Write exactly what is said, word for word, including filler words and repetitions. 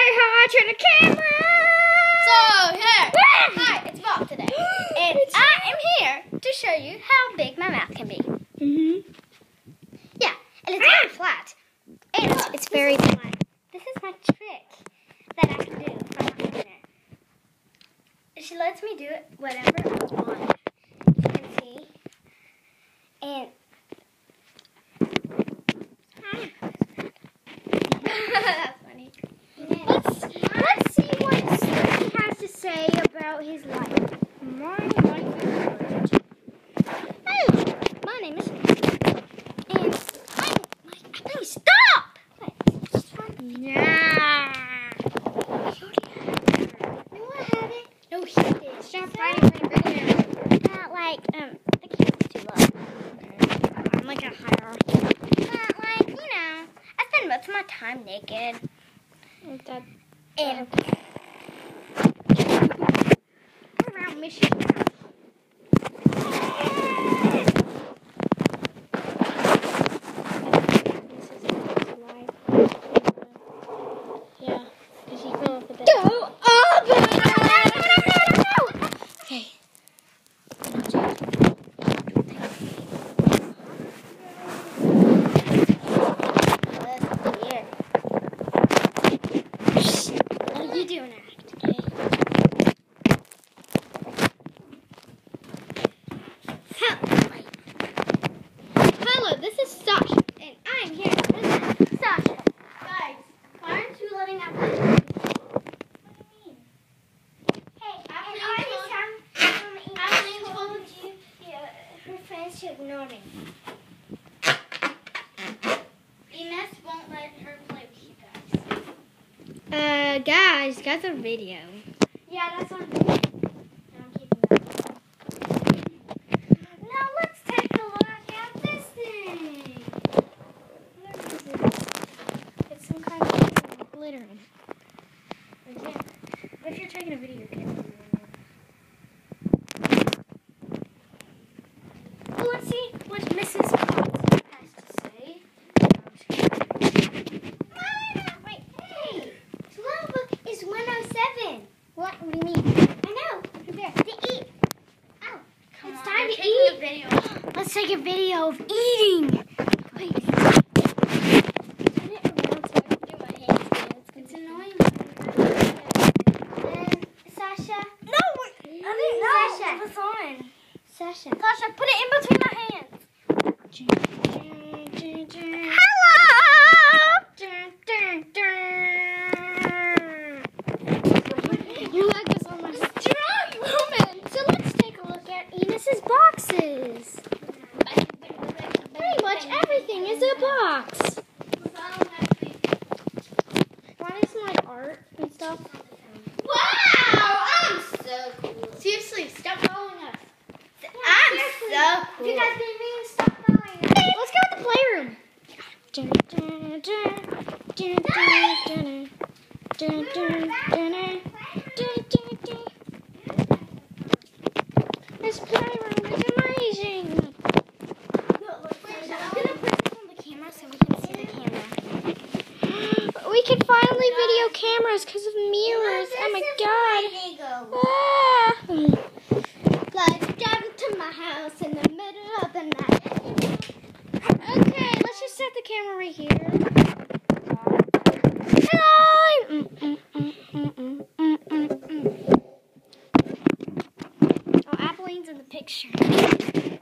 hi to the camera! So, here! Hi, it's Bob today. And I am here to show you how big my mouth can be. Mm-hmm. Yeah, and it's very flat. And it's, it's very flat. This is my trick that I can do from my finger. She lets me do it whatever I want. You can see. And that's funny. Let's, let's see what he has to say about his life. My life is good. Hey, my name is Inès. And I'm, my, please stop! Wait, Yeah. no, I haven't. No, he did. Stop fighting for the video. Not like, um, the camera's too low. I'm like a higher. Not like, you know, I spend most of my time naked. That, And around Michigan. Yeah, because he fell off the deck. go up! Okay. What are you doing, act? Okay. Hello, this is Sasha, and I'm here with Sasha. Guys, why aren't you letting out the What do you mean? Hey, and all this time, um, Inès told you yeah, her friends to ignore me. Inès won't let her play with you guys. Uh, guys, got the video. Yeah, that's on video. No, I'm keeping that. Now let's take a look at this thing. What is it? It's some kind of glitter in it. Again, if you're taking a video, you can't. Well, let's see what Missus Potts has to say. Wait, hey! twelve is one oh seven. What? What do you mean? I know. Look there. To eat. Oh, Come it's on, time you're to taking eat. a video. Let's take a video of eating. Please. Turn it around so I can do my hands dance. It's annoying. And Sasha. No, I didn't know. Sasha. It was on. Sasha. Sasha, put it in between my hands. You like this on my strong woman. So let's take a look at Inez's boxes. Pretty much everything is a box. Want to see my art and stuff? Wow, I'm so cool. Seriously, stop following us. I'm so cool. You guys didn't mean stop following us. Let's go to the playroom. This playroom is amazing. I'm gonna put this on the camera so we can see the camera. We can finally video cameras because of mirrors. Oh my god. Ah. Let's drive to my house in the middle of the night. Okay, let's just set the camera right here. Hello. Mm, mm, mm, mm, mm, mm, mm, mm. Oh, Applebee's in the picture.